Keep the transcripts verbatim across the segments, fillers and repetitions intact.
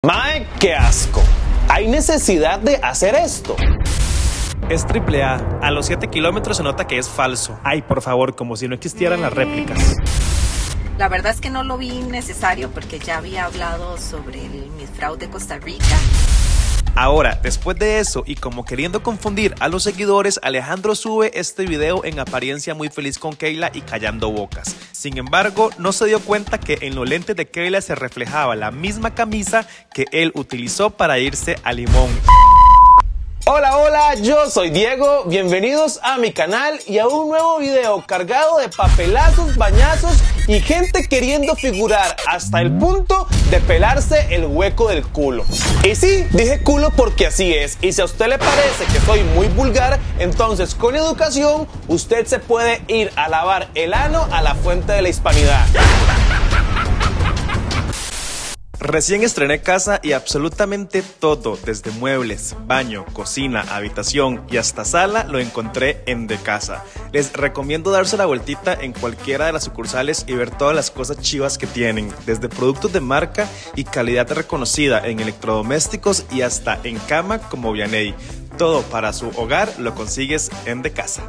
Mae, qué asco. ¿Hay necesidad de hacer esto? Es triple A. A los siete kilómetros se nota que es falso. Ay, por favor, como si no existieran las réplicas. La verdad es que no lo vi necesario porque ya había hablado sobre el Miss Fraude de Costa Rica. Ahora, después de eso y como queriendo confundir a los seguidores, Alejandro sube este video en apariencia muy feliz con Keila y callando bocas. Sin embargo, no se dio cuenta que en los lentes de Keila se reflejaba la misma camisa que él utilizó para irse a Limón. Hola, hola, yo soy Diego, bienvenidos a mi canal y a un nuevo video cargado de papelazos, bañazos y gente queriendo figurar hasta el punto de pelarse el hueco del culo. Y sí, dije culo porque así es, y si a usted le parece que soy muy vulgar, entonces con educación usted se puede ir a lavar el ano a la fuente de la hispanidad. Recién estrené casa y absolutamente todo, desde muebles, baño, cocina, habitación y hasta sala, lo encontré en De Casa. Les recomiendo darse la vueltita en cualquiera de las sucursales y ver todas las cosas chivas que tienen, desde productos de marca y calidad reconocida en electrodomésticos y hasta en cama como Vianey. Todo para su hogar lo consigues en De Casa.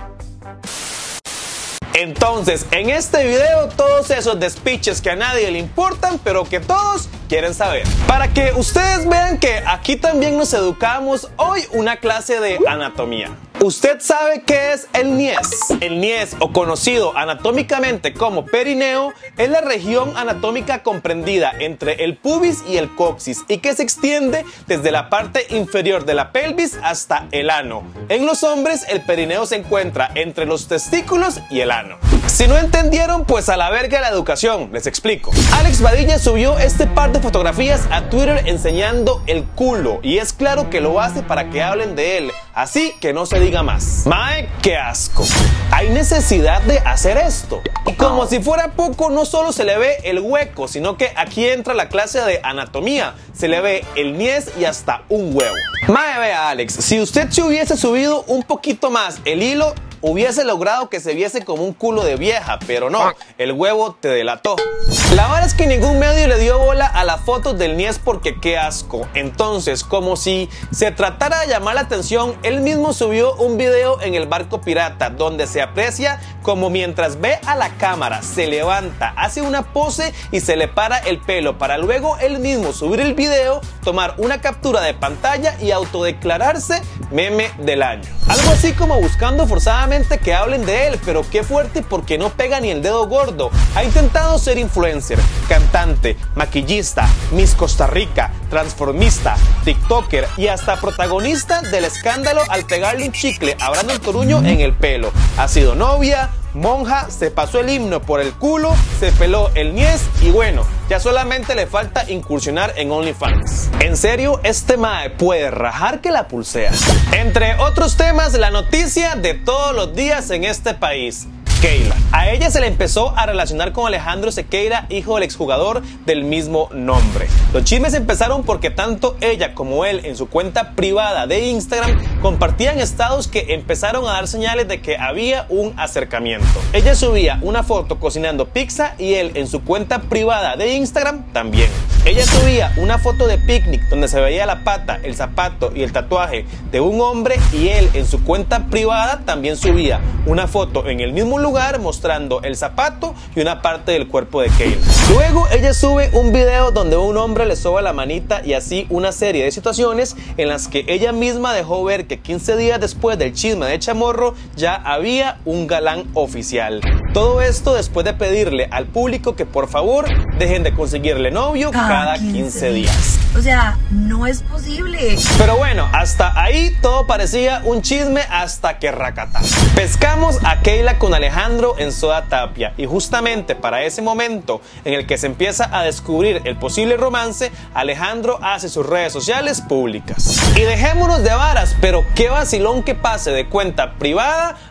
Entonces, en este video, todos esos despiches que a nadie le importan, pero que todos quieren saber. Para que ustedes vean que aquí también nos educamos, hoy una clase de anatomía. ¿Usted sabe qué es el niés? El niés, o conocido anatómicamente como perineo, es la región anatómica comprendida entre el pubis y el coxis y que se extiende desde la parte inferior de la pelvis hasta el ano. En los hombres, el perineo se encuentra entre los testículos y el ano. Si no entendieron, pues a la verga la educación, les explico. Alex Badilla subió este par de fotografías a Twitter enseñando el culo y es claro que lo hace para que hablen de él, así que no se diga más. Mae, qué asco. ¿Hay necesidad de hacer esto? Y como si fuera poco, no solo se le ve el hueco, sino que aquí entra la clase de anatomía. Se le ve el niés y hasta un huevo. Mae, vea Alex, si usted se hubiese subido un poquito más el hilo, hubiese logrado que se viese como un culo de vieja, pero no, el huevo te delató. La verdad es que ningún medio le dio bola a las fotos del niés porque qué asco. Entonces, como si se tratara de llamar la atención, él mismo subió un video en el barco pirata donde se aprecia como mientras ve a la cámara, se levanta, hace una pose y se le para el pelo para luego él mismo subir el video, tomar una captura de pantalla y autodeclararse meme del año. Algo así como buscando forzadamente que hablen de él, pero qué fuerte porque no pega ni el dedo gordo. Ha intentado ser influencer, cantante, maquillista, Miss Costa Rica, transformista, tiktoker y hasta protagonista del escándalo al pegarle un chicle a Brandon Toruño en el pelo. Ha sido novia, monja, se pasó el himno por el culo, se peló el niés y bueno, ya solamente le falta incursionar en OnlyFans. En serio, este mae puede rajar que la pulsea. Entre otros temas, la noticia de todos los días en este país. Keila. A ella se le empezó a relacionar con Alejandro Sequeira, hijo del exjugador del mismo nombre. Los chismes empezaron porque tanto ella como él en su cuenta privada de Instagram compartían estados que empezaron a dar señales de que había un acercamiento. Ella subía una foto cocinando pizza y él en su cuenta privada de Instagram también. Ella subía una foto de picnic donde se veía la pata, el zapato y el tatuaje de un hombre y él en su cuenta privada también subía una foto en el mismo lugar lugar mostrando el zapato y una parte del cuerpo de Keila. Luego ella sube un video donde un hombre le soba la manita y así una serie de situaciones en las que ella misma dejó ver que quince días después del chisme de Chamorro ya había un galán oficial. Todo esto después de pedirle al público que por favor dejen de conseguirle novio cada quince días. O sea, no es posible. Pero bueno, hasta ahí todo parecía un chisme hasta que racata. Pescamos a Keila con Alejandro en Soda Tapia y justamente para ese momento en el que se empieza a descubrir el posible romance, Alejandro hace sus redes sociales públicas. Y dejémonos de varas, pero qué vacilón que pase de cuenta privada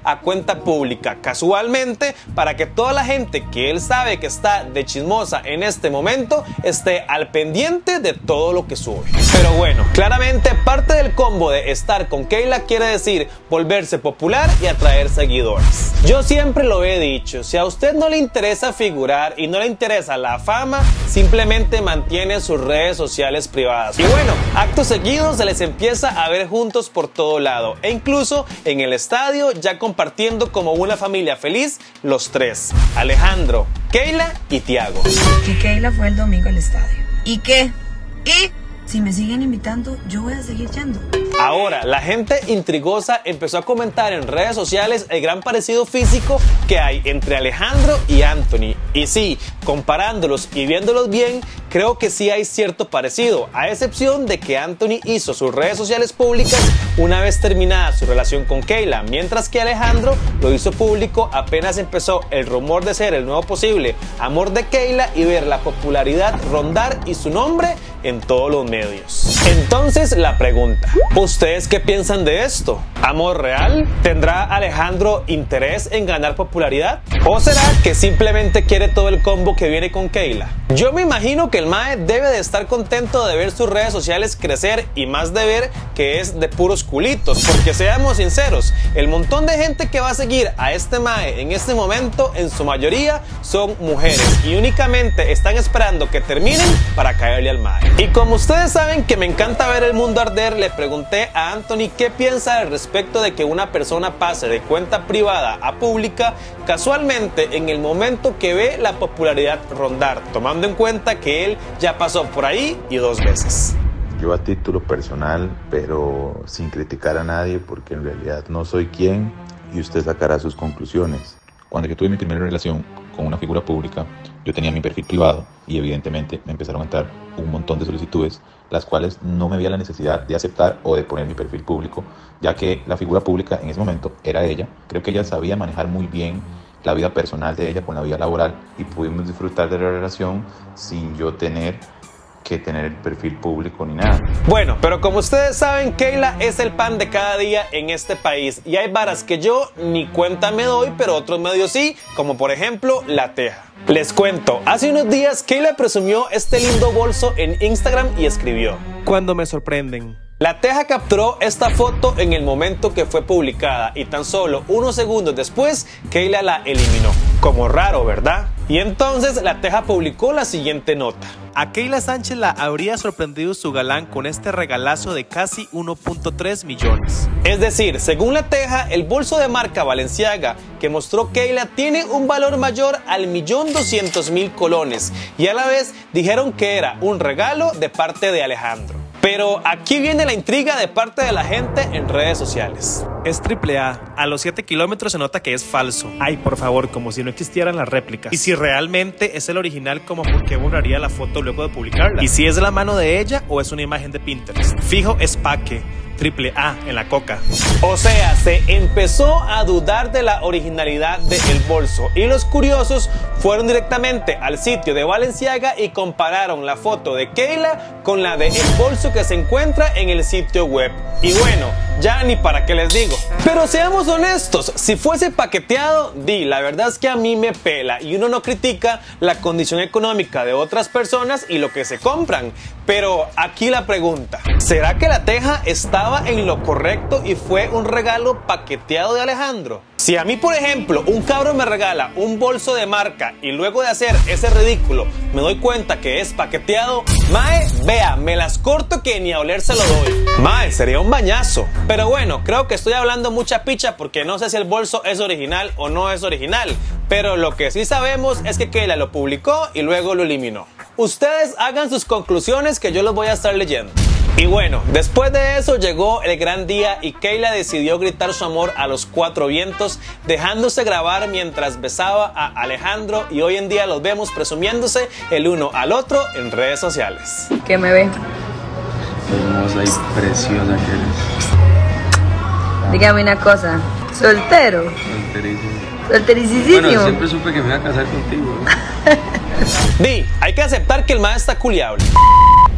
a cuenta pública, casualmente, para que toda la gente que él sabe que está de chismosa en este momento esté al pendiente de todo lo que sube. Pero bueno, claramente parte del combo de estar con Keila quiere decir volverse popular y atraer seguidores. Yo siempre lo he dicho, si a usted no le interesa figurar y no le interesa la fama, simplemente mantiene sus redes sociales privadas. Y bueno, acto seguido se les empieza a ver juntos por todo lado e incluso en el estadio ya compartiendo como una familia feliz los tres, Alejandro, Keila y Tiago. Que Keila fue el domingo al estadio. ¿Y qué? ¿Y? Si me siguen invitando, yo voy a seguir yendo. Ahora, la gente intrigosa empezó a comentar en redes sociales el gran parecido físico que hay entre Alejandro y Anthony. Y sí, comparándolos y viéndolos bien, creo que sí hay cierto parecido, a excepción de que Anthony hizo sus redes sociales públicas una vez terminada su relación con Keila, mientras que Alejandro lo hizo público apenas empezó el rumor de ser el nuevo posible amor de Keila y ver la popularidad rondar y su nombre en todos los medios. Entonces la pregunta, ¿ustedes qué piensan de esto? ¿Amor real? ¿Tendrá Alejandro interés en ganar popularidad? ¿O será que simplemente quiere todo el combo que viene con Keila? Yo me imagino que el mae debe de estar contento de ver sus redes sociales crecer y más de ver que es de puros culitos, porque seamos sinceros, el montón de gente que va a seguir a este mae en este momento en su mayoría son mujeres y únicamente están esperando que terminen para caerle al mae. Y como ustedes saben que me encanta ver el mundo arder, le pregunté a Anthony qué piensa al respecto de que una persona pase de cuenta privada a pública casualmente en el momento que ve la popularidad rondar, tomando en cuenta que él ya pasó por ahí y dos veces. Yo a título personal, pero sin criticar a nadie porque en realidad no soy quien y usted sacará sus conclusiones. Cuando yo tuve mi primera relación con una figura pública, yo tenía mi perfil privado y evidentemente me empezaron a entrar un montón de solicitudes, las cuales no me veía la necesidad de aceptar o de poner mi perfil público, ya que la figura pública en ese momento era ella. Creo que ella sabía manejar muy bien la vida personal de ella con la vida laboral y pudimos disfrutar de la relación sin yo tener que tener el perfil público ni nada. Bueno, pero como ustedes saben, Keila es el pan de cada día en este país y hay varas que yo ni cuenta me doy, pero otros medios sí, como por ejemplo La Teja. Les cuento, hace unos días Keila presumió este lindo bolso en Instagram y escribió: Cuando me sorprenden. La Teja capturó esta foto en el momento que fue publicada y tan solo unos segundos después Keila la eliminó. Como raro, ¿verdad? Y entonces La Teja publicó la siguiente nota. A Keila Sánchez la habría sorprendido su galán con este regalazo de casi uno punto tres millones. Es decir, según La Teja, el bolso de marca Balenciaga que mostró Keila tiene un valor mayor al millón doscientos mil colones y a la vez dijeron que era un regalo de parte de Alejandro. Pero aquí viene la intriga de parte de la gente en redes sociales. Es triple A. A los siete kilómetros se nota que es falso. Ay, por favor, como si no existieran las réplicas. Y si realmente es el original, ¿cómo por qué borraría la foto luego de publicarla? Y si es la mano de ella o es una imagen de Pinterest. Fijo es paque. Triple A en la coca. O sea, se empezó a dudar de la originalidad del bolso y los curiosos fueron directamente al sitio de Balenciaga y compararon la foto de Keila con la del bolso que se encuentra en el sitio web. Y bueno, ya ni para qué les digo. Pero seamos honestos, si fuese paqueteado, di, la verdad es que a mí me pela y uno no critica la condición económica de otras personas y lo que se compran. Pero aquí la pregunta, ¿será que La Teja estaba en lo correcto y fue un regalo paqueteado de Alejandro? Si a mí, por ejemplo, un cabrón me regala un bolso de marca y luego de hacer ese ridículo me doy cuenta que es paqueteado, mae, vea, me las corto que ni a oler se lo doy. Mae, sería un bañazo. Pero bueno, creo que estoy hablando mucha picha porque no sé si el bolso es original o no es original. Pero lo que sí sabemos es que Keila lo publicó y luego lo eliminó. Ustedes hagan sus conclusiones que yo los voy a estar leyendo. Y bueno, después de eso llegó el gran día y Keila decidió gritar su amor a los cuatro vientos, dejándose grabar mientras besaba a Alejandro y hoy en día los vemos presumiéndose el uno al otro en redes sociales. ¿Qué me ve? Hermosa y preciosa que eres. Dígame una cosa, ¿soltero? Solterísimo. ¿Soltericísimo? Bueno, siempre supe que me iba a casar contigo, ¿no? Di, hay que aceptar que el mae está culiable.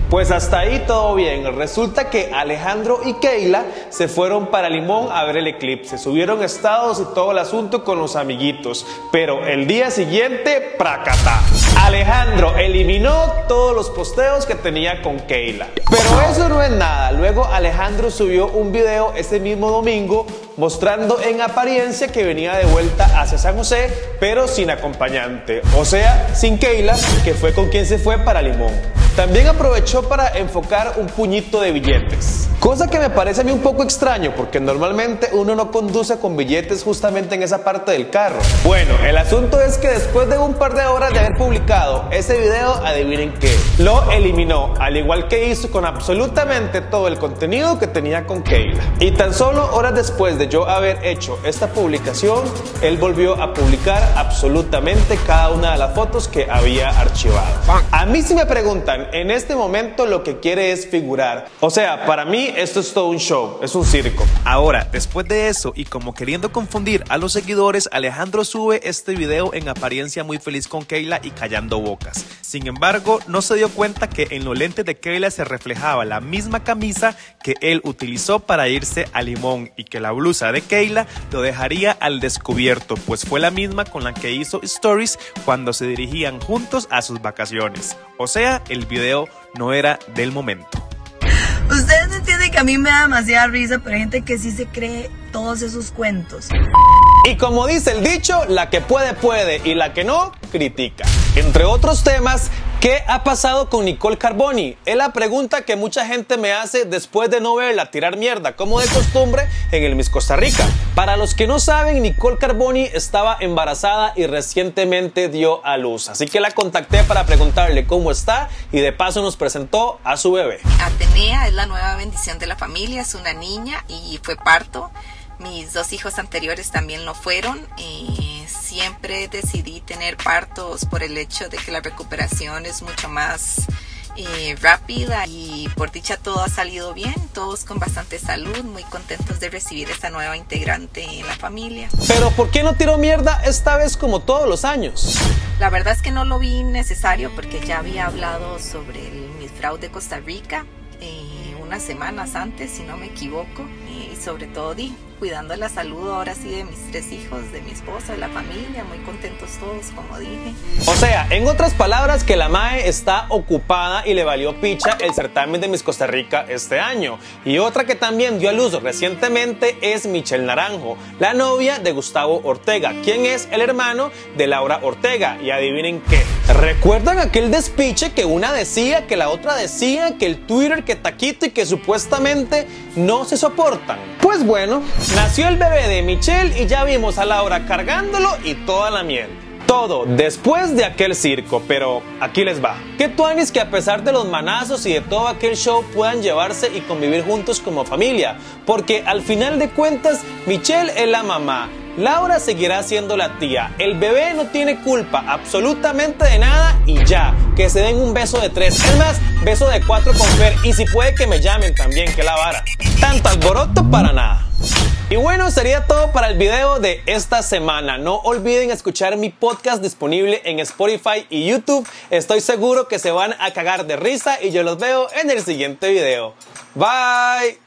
Pues hasta ahí todo bien. Resulta que Alejandro y Keila se fueron para Limón a ver el eclipse. Subieron estados y todo el asunto con los amiguitos. Pero el día siguiente, ¡pracatá! Alejandro eliminó todos los posteos que tenía con Keila. Pero eso no es nada. Luego Alejandro subió un video ese mismo domingo mostrando en apariencia que venía de vuelta hacia San José, pero sin acompañante. O sea, sin Keila, que fue con quien se fue para Limón. También aprovechó para enfocar un puñito de billetes. Cosa que me parece a mí un poco extraño, porque normalmente uno no conduce con billetes justamente en esa parte del carro. Bueno, el asunto es que después de un par de horas de haber publicado ese video, adivinen qué, lo eliminó, al igual que hizo con absolutamente todo el contenido que tenía con Keila. Y tan solo horas después de yo haber hecho esta publicación, él volvió a publicar absolutamente cada una de las fotos que había archivado. A mí si me preguntan, en este momento lo que quiere es figurar. O sea, para mí esto es todo un show, es un circo. Ahora, después de eso y como queriendo confundir a los seguidores, Alejandro sube este video en apariencia muy feliz con Keila y callando bocas. Sin embargo, no se dio cuenta que en los lentes de Keila se reflejaba la misma camisa que él utilizó para irse a Limón y que la blusa de Keila lo dejaría al descubierto, pues fue la misma con la que hizo stories cuando se dirigían juntos a sus vacaciones. O sea, el video no era del momento. Ustedes entienden que a mí me da demasiada risa, pero hay gente que sí se cree todos esos cuentos. Y como dice el dicho, la que puede, puede, y la que no, critica. Entre otros temas, ¿qué ha pasado con Nicole Carboni? Es la pregunta que mucha gente me hace después de no verla tirar mierda, como de costumbre, en el Miss Costa Rica. Para los que no saben, Nicole Carboni estaba embarazada y recientemente dio a luz. Así que la contacté para preguntarle cómo está y de paso nos presentó a su bebé. Atenea es la nueva bendición de la familia, es una niña y fue parto. Mis dos hijos anteriores también lo fueron. Eh, siempre decidí tener partos por el hecho de que la recuperación es mucho más eh, rápida y por dicha todo ha salido bien, todos con bastante salud, muy contentos de recibir esta nueva integrante en la familia. Pero ¿por qué no tiró mierda esta vez como todos los años? La verdad es que no lo vi necesario porque ya había hablado sobre el Miss Fraud de Costa Rica eh, unas semanas antes, si no me equivoco, eh, y sobre todo di, cuidando la salud ahora sí de mis tres hijos, de mi esposa, de la familia, muy contentos todos, como dije. O sea, en otras palabras, que la Mae está ocupada y le valió picha el certamen de Miss Costa Rica este año. Y otra que también dio a luz recientemente es Michelle Naranjo, la novia de Gustavo Ortega, quien es el hermano de Laura Ortega. Y adivinen qué, ¿recuerdan aquel despiche que una decía, que la otra decía, que el Twitter, que Taquito y que supuestamente no se soportan? Pues bueno, nació el bebé de Michelle y ya vimos a Laura cargándolo y toda la miel. Todo después de aquel circo, pero aquí les va. Qué tuanis que a pesar de los manazos y de todo aquel show puedan llevarse y convivir juntos como familia, porque al final de cuentas Michelle es la mamá, Laura seguirá siendo la tía, el bebé no tiene culpa absolutamente de nada y ya, que se den un beso de tres, es más, beso de cuatro con Fer y si puede que me llamen también, que la vara. Tanto alboroto para nada. Y bueno, sería todo para el video de esta semana. No olviden escuchar mi podcast disponible en Spotify y YouTube. Estoy seguro que se van a cagar de risa y yo los veo en el siguiente video. Bye.